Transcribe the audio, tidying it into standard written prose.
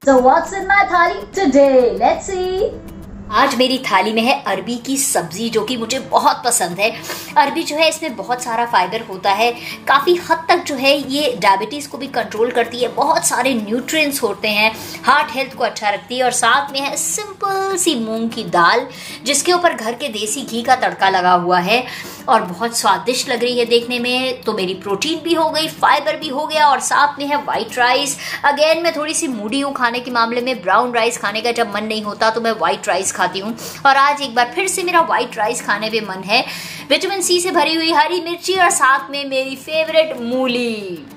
So what's in my thali today? Let's see. आज मेरी थाली में है अरबी की सब्जी, जो कि मुझे बहुत पसंद है। अरबी जो है इसमें बहुत सारा फाइबर होता है, काफ़ी हद तक जो है ये डायबिटीज़ को भी कंट्रोल करती है, बहुत सारे न्यूट्रिएंट्स होते हैं, हार्ट हेल्थ को अच्छा रखती है। और साथ में है सिंपल सी मूंग की दाल, जिसके ऊपर घर के देसी घी का तड़का लगा हुआ है और बहुत स्वादिष्ट लग रही है देखने में। तो मेरी प्रोटीन भी हो गई, फाइबर भी हो गया और साथ में है वाइट राइस। अगेन मैं थोड़ी सी मूडी हूँ खाने के मामले में, ब्राउन राइस खाने का जब मन नहीं होता तो मैं वाइट राइस खाती हूँ और आज एक बार फिर से मेरा व्हाइट राइस खाने पे मन है। विटामिन सी से भरी हुई हरी मिर्ची और साथ में मेरी फेवरेट मूली।